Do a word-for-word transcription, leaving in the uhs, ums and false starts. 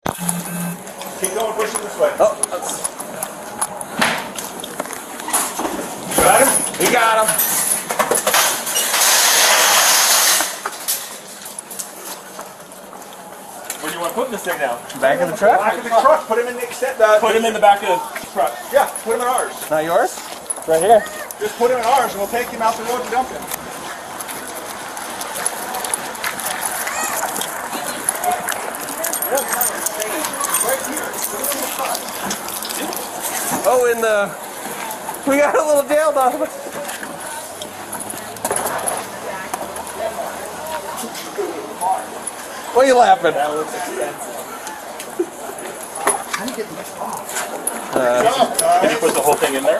Keep going, push him this way. Oh, that's... Got him? We got him. Where do you want to put this thing now? Back of the truck? Back of the truck. Put him in the extent. Uh, Put him in the back of the truck. Yeah, put him in ours. Not yours? It's right here. Just put him in ours and we'll take him out the road and dump him. Right here. Oh, in the... We got a little jail dog. What are you laughing? That looks expensive. How do you get this off? Uh, Can you put the whole thing in there?